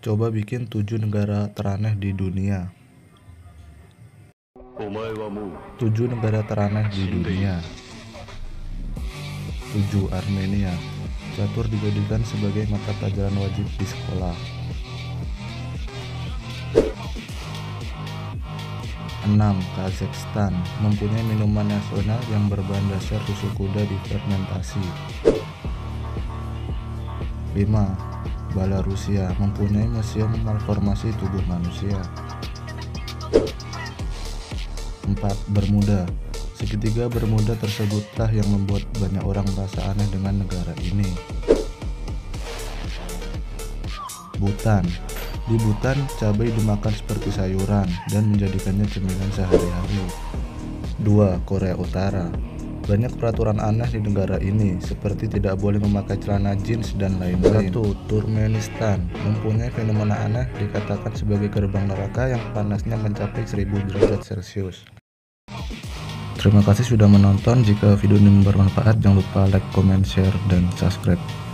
Coba bikin 7 negara teraneh di dunia. 7 negara teraneh di dunia. 7. Armenia. Catur dijadikan sebagai mata pelajaran wajib di sekolah. 6. Kazakhstan. Mempunyai minuman nasional yang berbahan dasar susu kuda difermentasi. 5. Belarusia. Mempunyai museum malformasi tubuh manusia. 4. Bermuda. Segitiga Bermuda tersebutlah yang membuat banyak orang merasa aneh dengan negara ini. Bhutan. Di Bhutan, cabai dimakan seperti sayuran dan menjadikannya cemilan sehari-hari. 2. Korea Utara. Banyak peraturan aneh di negara ini, seperti tidak boleh memakai celana jeans dan lain-lain. 1. Turkmenistan. Mempunyai fenomena aneh dikatakan sebagai gerbang neraka yang panasnya mencapai 1000 derajat Celcius. Terima kasih sudah menonton. Jika video ini bermanfaat, jangan lupa like, comment, share, dan subscribe.